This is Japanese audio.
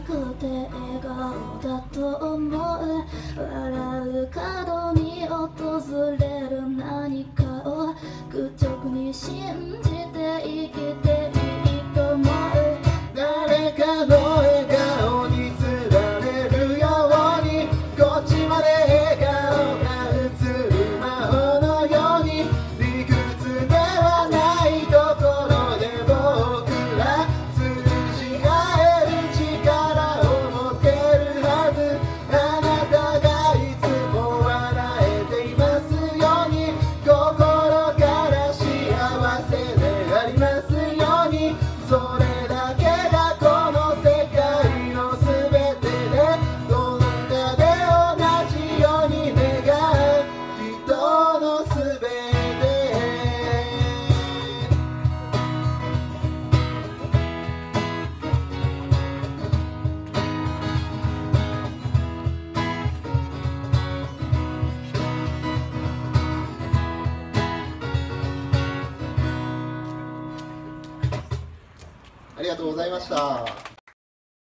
くて笑顔だと思う。笑う角に訪れる何かを愚直に信じて生きていいと思う。 誰かの笑顔につられるようにこっちまで笑顔が映る魔法のように、理屈ではないところで僕ら通じ合える力を持ってるはず。あなたがいつも笑えていますように、心から幸せでありますように。それだけがこの世界のすべてで、どんなで同じように願う人のすべて。ありがとうございました。